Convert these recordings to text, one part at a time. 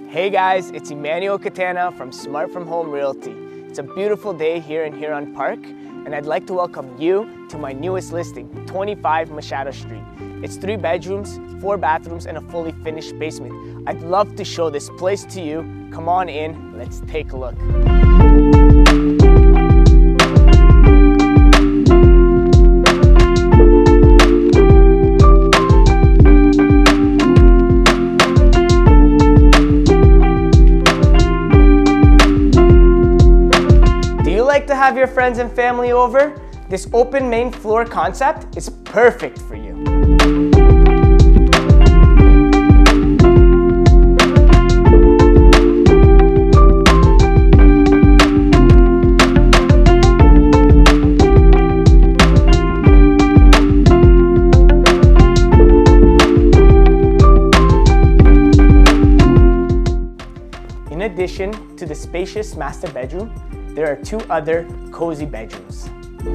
Hey guys, it's Emmanuel Catana from Smart From Home Realty. It's a beautiful day here in Huron Park, and I'd like to welcome you to my newest listing, 25 Machado Street. It's 3 bedrooms, 4 bathrooms, and a fully finished basement. I'd love to show this place to you. Come on in, let's take a look. Like to have your friends and family over? This open main floor concept is perfect for you. In addition to the spacious master bedroom, there are 2 other cozy bedrooms.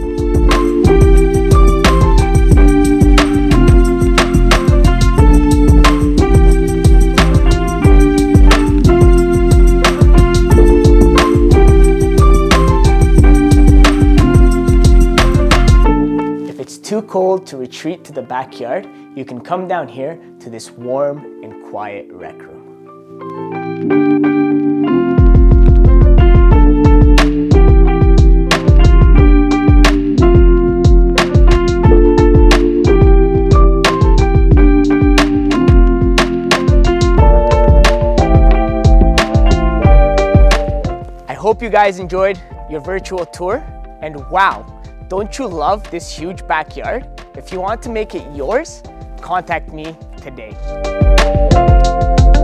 If it's too cold to retreat to the backyard, you can come down here to this warm and quiet rec room. Hope you guys enjoyed your virtual tour, and wow, don't you love this huge backyard? If you want to make it yours, contact me today.